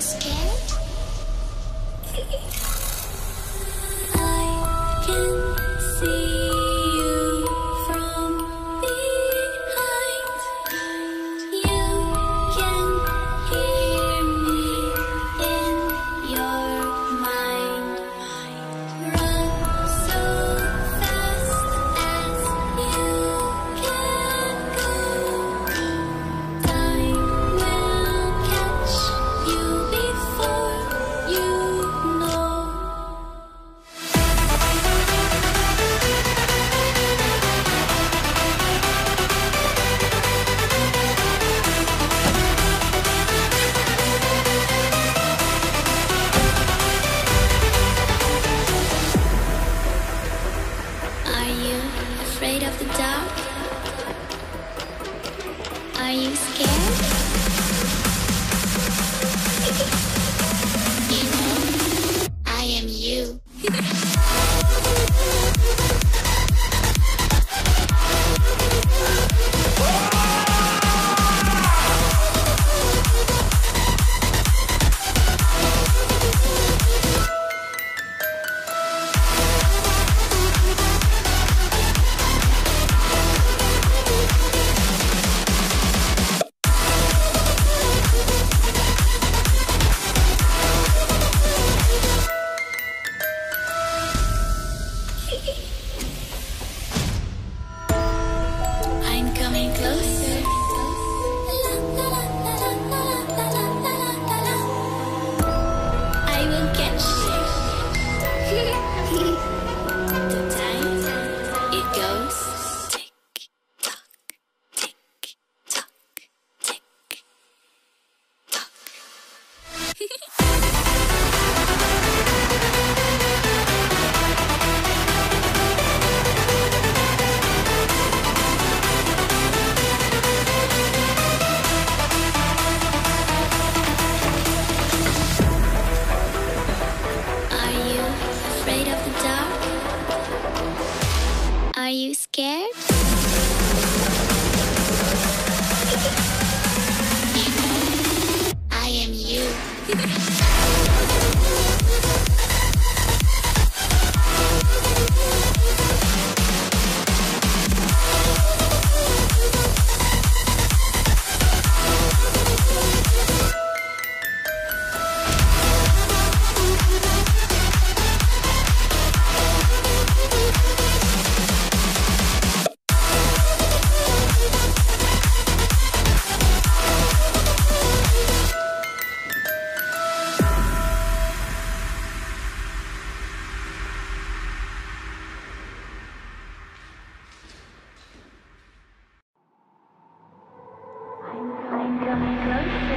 scared? I can see you from behind. You can hear me in your mind. Run so fast as you can go. Time will catch you before you know. Are you afraid of the dark? Are you scared? You know, I am you. I'm coming closer. I will catch you. The time it goes tick tock, tick tock, tick tock. Are you afraid of the dark? Are you scared? You know, I am you. I'm coming close.